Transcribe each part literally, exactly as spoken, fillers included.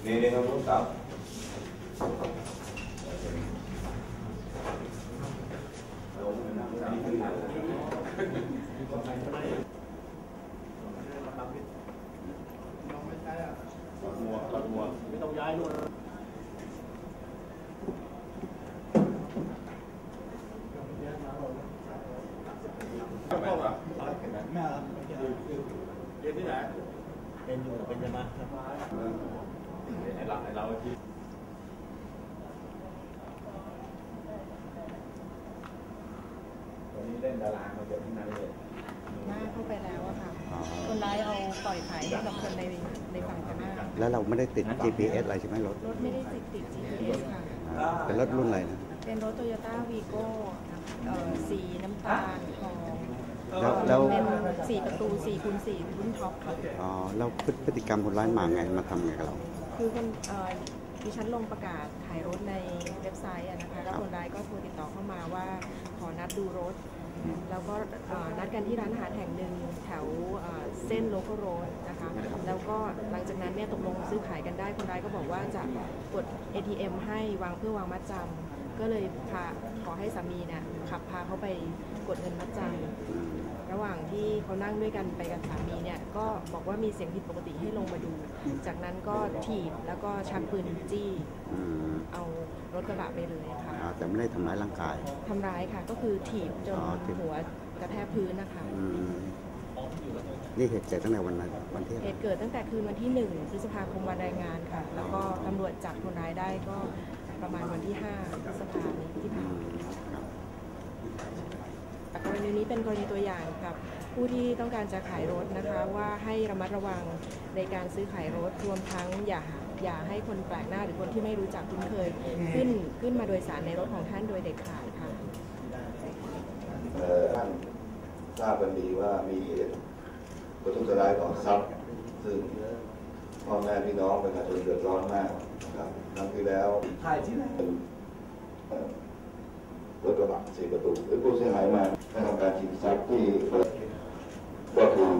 นี่นี่ครับลูกสาวมัวตัดมัวไม่ต้องย้ายนู่นแม่ครับแม่ครับเรียนที่ไหนเป็นอยู่เป็นยังไงไอ้เราไอ้เราที่ตอนนี้เล่นดารามาเยอะที่นั่นเลยมากเข้าไปแล้วอะค่ะคนร้ายเอาปล่อยขายให้กับคนในในฝั่งกันหน้าแล้วเราไม่ได้ติด จี พี เอส อะไรใช่ไหมรถรถไม่ได้ติดติด จี พี เอส ค่ะเป็นรถรุ่นอะไรนะเป็นรถโตโยต้าวีโก้สีน้ำตาลทองแล้วแล้วเป็นสี่ประตูสี่คูณสี่รุ่นท็อปค่ะอ๋อแล้วพฤติกรรมคนร้ายมาไงมาทำไงกับเราคือคนดิฉันลงประกาศขายรถในเว็บไซต์นะคะแล้วคนร้ายก็โทรติดต่อเข้ามาว่าขอนัดดูรถแล้วก็นัดกันที่ร้านอาหารแห่งหนึ่งแถวเส้นโลคอลโรดนะคะแล้วก็หลังจากนั้นเนี่ยตกลงซื้อขายกันได้คนร้ายก็บอกว่าจะกด เอ ที เอ็ม ให้วางเพื่อวางมัดจำก็เลยพาขอให้สามีเนี่ยขับพาเขาไปกดเงินมัดจำระหว่างที่เขานั่งด้วยกันไปกับสามีเนี่ยก็บอกว่ามีเสียงผิดปกติให้ลงมาดูจากนั้นก็ถีบแล้วก็ชักปืนจี้เอารถกระบะไปเลยค่ะแต่ไม่ได้ทำร้ายร่างกายทำร้ายค่ะก็คือถีบจนหัวกระแทกพื้นนะคะนี่เหตุเกิดตั้งแต่วันนั้นวันที่เหตุเกิดตั้งแต่คืนวันที่หนึ่งพฤษภาคมวันแรงงานค่ะแล้วก็ตำรวจจับคนร้ายได้ก็ประมาณวันที่ห้าพฤษภาคมที่ผ่านมาแต่กรณีนี้เป็นกรณีตัวอย่างกับผู้ที่ต้องการจะขายรถนะคะว่าให้ระมัดระวังในการซื้อขายรถรวมทั้งอย่าอย่าให้คนแปลกหน้าหรือคนที่ไม่รู้จักคุ้นเคยขึ้นขึ้นมาโดยสารในรถของท่านโดยเด็ดขาดค่ะท่านทราบกันดีว่ามีประทุษร้ายต่อทรัพย์ซึ่งพ่อแม่พี่น้องประชาชนเดือดร้อนมากนะครับครั้งที่แล้วถ่ายที่ไหนรถกระบะสี่ประตูหรือผู้เสียหายมาทำการชิงทรัพย์ที่ก็คือ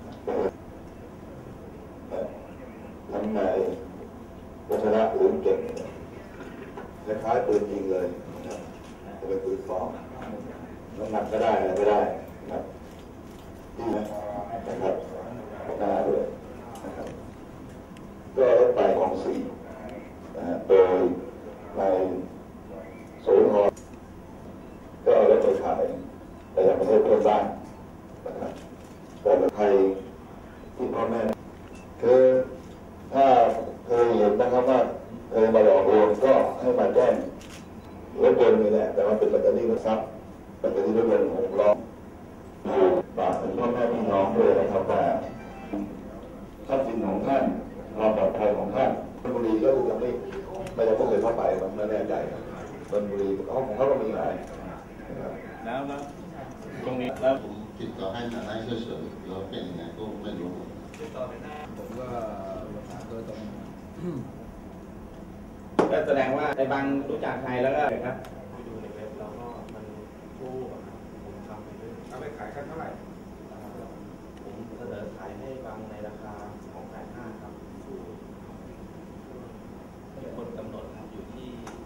ทำนายวัชระหรือเก่งคล้ายๆปืนจริงเลยนะครับจะเป็นปืนฟ้องน้ำหนักก็ได้อะไรก็ได้นะครับดีนะครับหน้าด้วยนะครับก็รถไปของสี่โดยนายโสธรก็เอารถไปขายไปยังประเทศเพื่อนบ้านนะครับแต่ใครที่พ่อแม่คือถ้าเคยเห็นนะครับว่าเคยมาหลอกลวงก็ให้มาแจ้งรถยนต์นี่แหละแต่ว่าเป็นแบตเตอรี่รถซับแบตเตอรี่รถยนต์หกล้อบาทเป็นพ่อแม่พี่น้องด้วยนะครับว่าทรัพย์สินของท่านความปลอดภัยของท่านชลบุรีก็คือจะไม่ไม่ได้พวกเคยเข้าไปมันไม่แน่ใจชลบุรีเขาของเขาก็มีหลายแล้วแล้วตรงนี้แล้วผมติดต่อให้ทนายช่วยๆเราเป็นยังไงก็ไม่รู้ติดต่อไปหน้าผมก็ประสานโดยตรงก็แสดงว่าไอ้บางรู้จักใครแล้วก็ครับไปดูในเว็บแล้วก็มันกู้ผมทำไปด้วยเอาไปขายกันเท่าไหร่ผมเสนอขายให้บางในราคาสองแสนห้าครับคนกำหนดครับอยู่ที่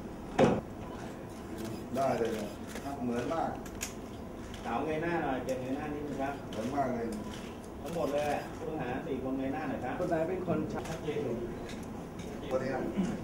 ได้เลยครับเหมือนมากสาวเงยหน้าหน่อยเก็บเงยหน้านิดนึงครับเหมือนมากเลยทั้งหมดเลยผู้ต้องหาสี่คนเงยหน้าหน่อยครับคนไหนเป็นคนชัดเจนคนนี้